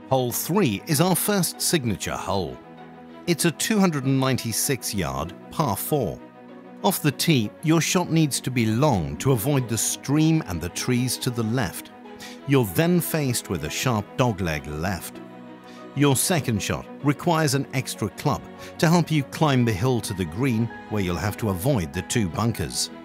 Hole 3 is our first signature hole. It's a 296-yard par 4. Off the tee, your shot needs to be long to avoid the stream and the trees to the left. You're then faced with a sharp dogleg left. Your second shot requires an extra club to help you climb the hill to the green, where you'll have to avoid the 2 bunkers.